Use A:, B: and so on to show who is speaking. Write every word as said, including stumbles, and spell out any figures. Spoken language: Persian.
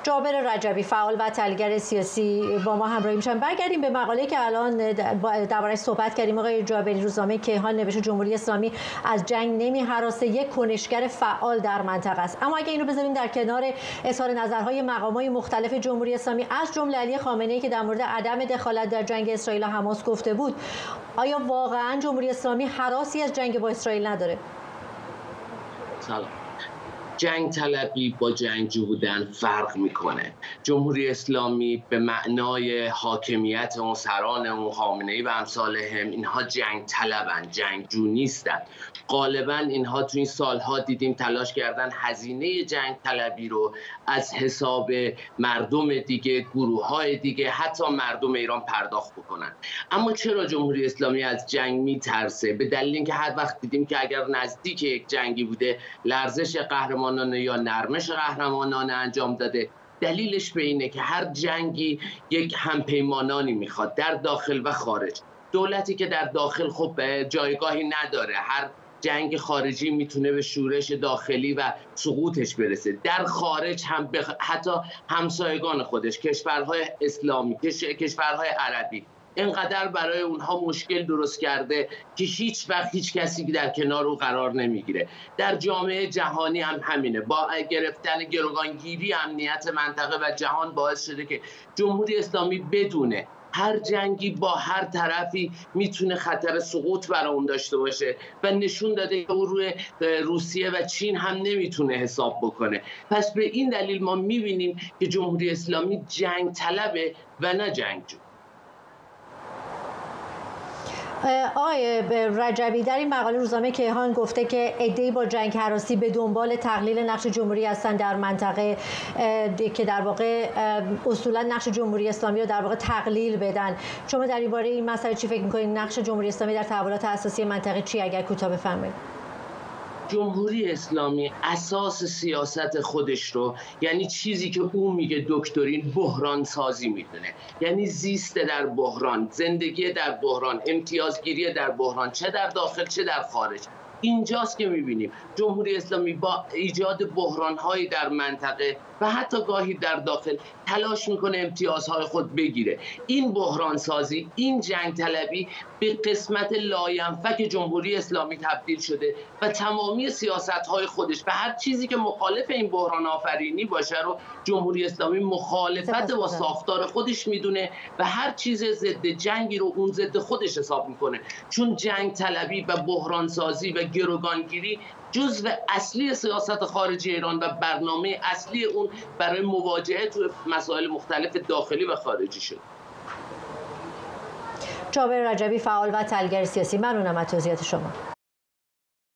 A: جابر رجبی، فعال و تحلیلگر سیاسی با ما همراهی میشن. برگردیم به مقاله که الان درباره‌اش صحبت کردیم. آقای جابری، روزنامه کیهان نوشته جمهوری اسلامی از جنگ نمی‌هراسه، یک کنشگر فعال در منطقه است. اما اگه اینو بذاریم در کنار اظهار نظرهای مقامات مختلف جمهوری اسلامی از جمله علی خامنه‌ای که در مورد عدم دخالت در جنگ اسرائیل و حماس گفته بود، آیا واقعا جمهوری اسلامی هراسی از جنگ با اسرائیل نداره؟
B: سلام. جنگ طلبی با جنگجو بودن فرق میکنه. جمهوری اسلامی به معنای حاکمیت اون، سران اون، خامنه‌ای و امثالهم، اینها جنگ طلبن، جنگجو نیستن. غالبا اینها تو این سالها دیدیم تلاش کردن هزینه جنگ طلبی رو از حساب مردم دیگه، گروه های دیگه، حتی مردم ایران پرداخت بکنن. اما چرا جمهوری اسلامی از جنگ میترسه؟ به دلیل اینکه هر وقت دیدیم که اگر نزدیک یک جنگی بوده لرزش قهرمان یا نرمش قهرمانانه انجام داده. دلیلش به اینه که هر جنگی یک همپیمانانی میخواد در داخل و خارج. دولتی که در داخل خب جایگاهی نداره، هر جنگ خارجی میتونه به شورش داخلی و سقوطش برسه. در خارج هم بخ... حتی همسایگان خودش، کشورهای اسلامی، کش... کشورهای عربی، اینقدر برای اونها مشکل درست کرده که هیچ وقت هیچ کسی در کنار او قرار نمیگیره. در جامعه جهانی هم همینه. با گرفتن گروگانگیری امنیت منطقه و جهان باعث شده که جمهوری اسلامی بدونه هر جنگی با هر طرفی میتونه خطر سقوط برای اون داشته باشه و نشون داده که او روی روسیه و چین هم نمیتونه حساب بکنه. پس به این دلیل ما میبینیم که جمهوری اسلامی جنگ طلبه و نه جنگجو.
A: آقای رجبی، در این مقاله روزنامه کیهان گفته که عده‌ای با جنگ هراسی به دنبال تقلیل نقش جمهوری هستند در منطقه که در واقع اصولا نقش جمهوری اسلامی رو در واقع تقلیل بدن. شما در این باره این مسئله چی فکر می‌کنید؟ نقش جمهوری اسلامی در تحولات اساسی منطقه چی؟ اگر کوتاه بفرمایید.
B: جمهوری اسلامی اساس سیاست خودش رو، یعنی چیزی که او میگه دکترین، بحران سازی میدونه. یعنی زیست در بحران، زندگی در بحران، امتیازگیری در بحران، چه در داخل چه در خارج. اینجاست که میبینیم جمهوری اسلامی با ایجاد بحران‌هایی در منطقه و حتی گاهی در داخل تلاش میکنه امتیازهای خود بگیره. این بحران سازی، این جنگ طلبی به قسمت لاینفک جمهوری اسلامی تبدیل شده و تمامی سیاست‌های خودش و هر چیزی که مخالف این بحران آفرینی باشه رو جمهوری اسلامی مخالفت با ساختار خودش میدونه و هر چیز ضد جنگی رو اون ضد خودش حساب میکنه. چون جنگ طلبی و بحران سازی و گروگانگیری جزء اصلی سیاست خارجی ایران و برنامه اصلی اون برای مواجهه تو مسائل مختلف داخلی و خارجی شد.
A: جابر رجبی، فعال و تحلیلگر سیاسی، ممنونم از توضیحات شما.